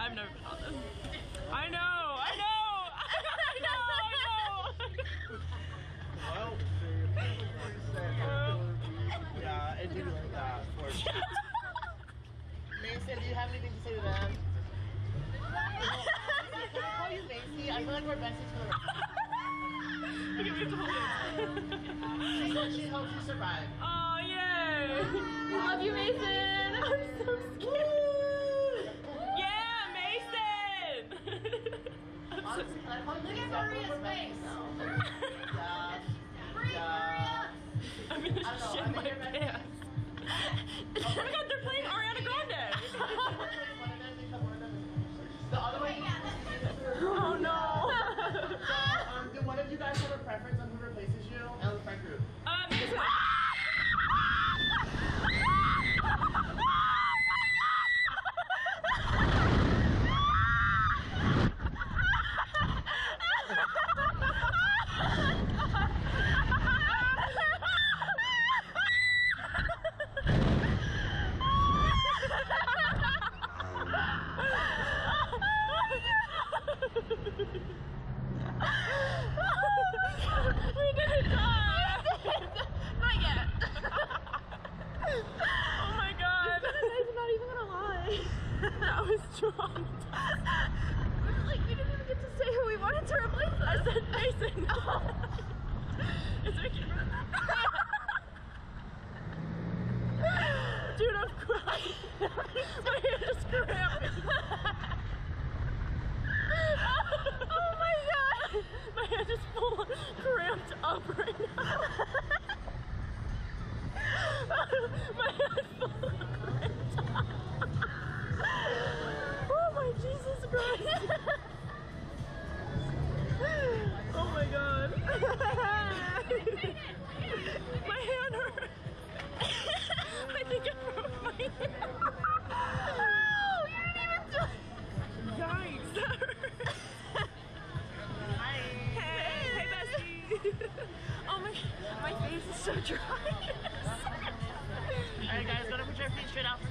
I've never been on this. I know. I know. Well, yeah, it didn't like that. Mason, do you have anything to say to them? Can I call you Macy? I feel like we're besties for the rest. She hopes you survive. Oh, yay! We love you, Mason. I'm so scared. Yeah, Mason! Honestly, can I call you Look Macy? at Maria's face. I'm gonna shit my pants. Oh my god, they're playing Ariana Grande! The other way. Oh no! Do one of you guys have a preference on who replaces you in the friend group? Mason. We didn't die! Not yet! Oh my god! I'm not even gonna lie. That was drunk. Like, we didn't even get to say who we wanted to replace us. I said Mason. Is there a camera? Dude, I'm crying. My hand is cramping. Oh my god! My hand is full cramped up right now. My hand is full cramped up. Oh my Jesus Christ! Oh my god! My hand hurts. I think I broke my hand. Oh, you didn't even do it. Yikes! That hurts. Hey, bestie. Oh my face is so dry. Alright guys, go to put your feet straight out for